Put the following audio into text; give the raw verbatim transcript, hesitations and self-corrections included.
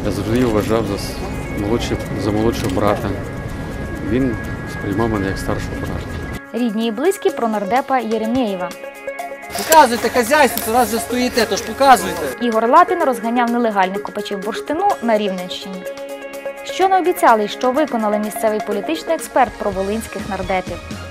Я завжди його вважав за, молодший, за молодшого брата. Він сприймав мене як старшого брата. Рідні і близькі про нардепа Єремєєва. Показуйте хазяйство, це раз вже стоїте, тож показуйте. Ігор Лапін розганяв нелегальних копачів бурштину на Рівненщині. Що не обіцяли і що виконали місцевий політичний експерт про волинських нардепів?